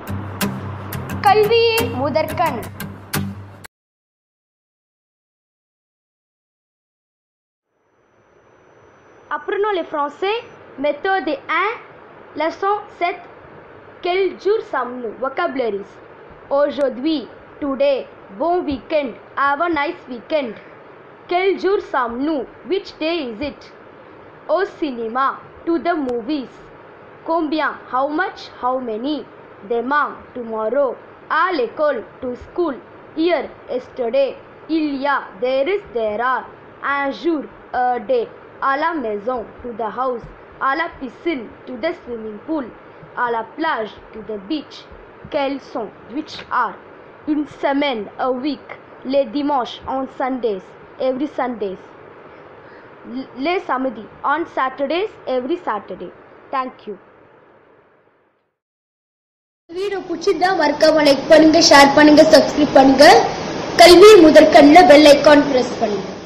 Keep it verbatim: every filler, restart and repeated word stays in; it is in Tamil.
கல்வியே முதற்கண். Apprenons le français, méthode un, leçon sept. Quel jour sommes-nous? Vocabularies. Aujourd'hui, today, bon weekend, have a nice weekend. Quel jour sommes-nous? Which day is it? Au cinéma, to the movies. Combien? How much? How many? Demain, tomorrow. À l'école, to school. Here, yesterday. Il y a, there is, there are. Un jour, a day. À la maison, to the house. À la piscine, to the swimming pool. À la plage, to the beach. Quels sont? Which are? Une semaine, a week. Les dimanches, on Sundays. Every Sundays. Les samedis, on Saturdays. Every Saturday. Thank you. Video பிடிச்சிருந்தா மறக்காம லைக் பண்ணுங்க, ஷேர் பண்ணுங்க, சப்ஸ்கிரைப் பண்ணுங்க. கல்வி முதற்கண்ணில் பெல் ஐகான் பிரஸ் பண்ணுங்க.